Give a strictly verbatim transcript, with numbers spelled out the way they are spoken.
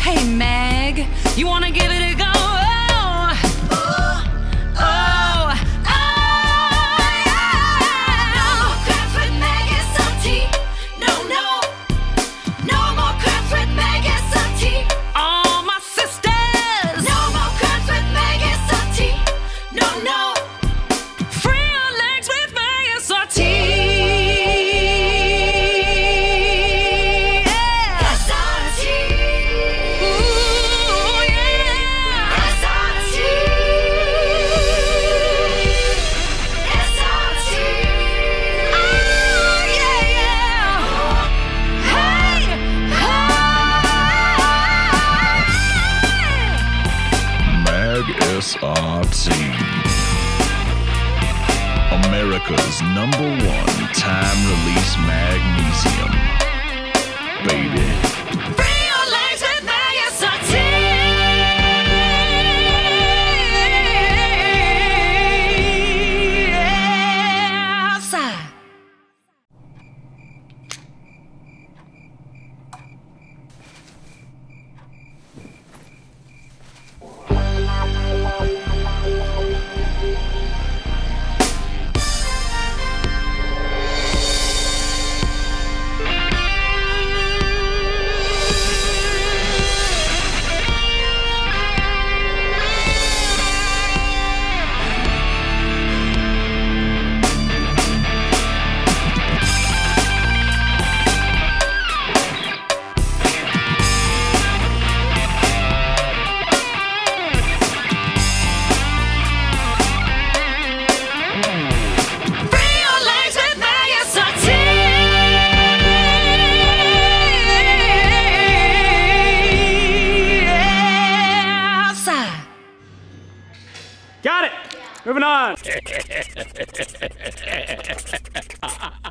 Hey Mag, you wanna give it a go? Oh, oh, oh, oh, yeah. No more cramps with MagSRT. No, no, no more cramps with MagSRT. All my sisters. No more cramps with MagSRT. No, no, free your legs with MagSRT. MagSRT, America's number one time-release magnesium, baby. Free your legs with MagSRT. Got it! Moving on.